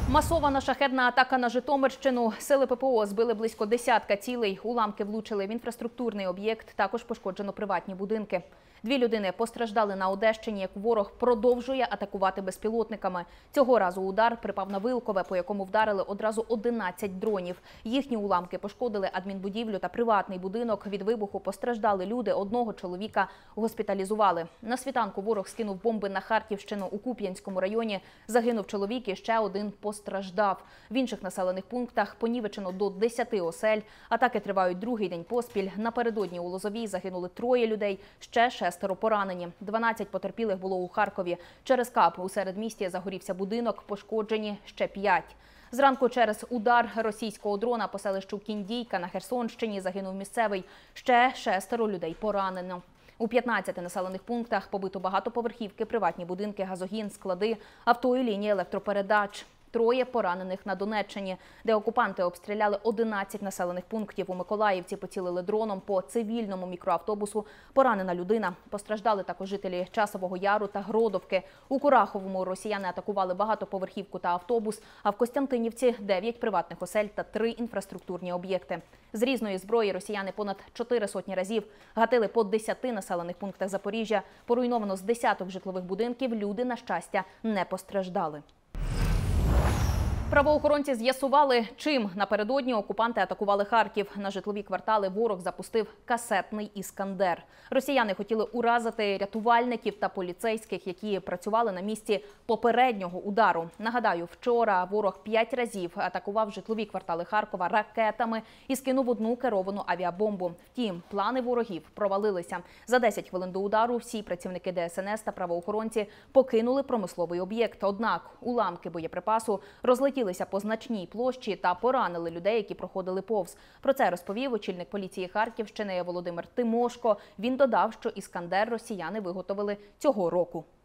Масована шахедна атака на Житомирщину. Сили ППО збили близько десятка цілей. Уламки влучили в інфраструктурний об'єкт. Також пошкоджено приватні будинки. 2 людини постраждали на Одещині, як ворог продовжує атакувати безпілотниками. Цього разу удар припав на Вилкове, по якому вдарили одразу 11 дронів. Їхні уламки пошкодили адмінбудівлю та приватний будинок. Від вибуху постраждали люди, одного чоловіка госпіталізували. На світанку ворог скинув бомби на Харківщину. У Куп'янському районі загинув чоловік і ще один постраждав. В інших населених пунктах понівечено до 10 осель. Атаки тривають другий день поспіль. Напередодні у Лозовій загинули 3 людей, ще 6 поранені. 12 потерпілих було у Харкові. Через КАП у середмісті загорівся будинок, пошкоджені ще 5. Зранку через удар російського дрона по селищу Кіндійка на Херсонщині загинув місцевий. Ще 6 людей поранено. У 15 населених пунктах побито багатоповерхівки, приватні будинки, газогін, склади, авто і лінії електропередач. 3 поранених на Донеччині, де окупанти обстріляли 11 населених пунктів. У Миколаївці поцілили дроном по цивільному мікроавтобусу. Поранена людина. Постраждали також жителі Часового Яру та Гродовки. У Кураховому росіяни атакували багатоповерхівку та автобус, а в Костянтинівці 9 приватних осель та 3 інфраструктурні об'єкти. З різної зброї росіяни понад 400 разів гатили по 10 населених пунктах Запоріжжя. Поруйновано з десяток житлових будинків. Люди, на щастя, не постраждали. Правоохоронці з'ясували, чим напередодні окупанти атакували Харків. На житлові квартали ворог запустив касетний «Іскандер». Росіяни хотіли уразити рятувальників та поліцейських, які працювали на місці попереднього удару. Нагадаю, вчора ворог 5 разів атакував житлові квартали Харкова ракетами і скинув 1 керовану авіабомбу. Втім, плани ворогів провалилися. За 10 хвилин до удару всі працівники ДСНС та правоохоронці покинули промисловий об'єкт. Однак уламки боєприпасу розлетілися по значній площі та поранили людей, які проходили повз. Про це розповів очільник поліції Харківщини Володимир Тимошко. Він додав, що «Іскандер» росіяни виготовили цього року.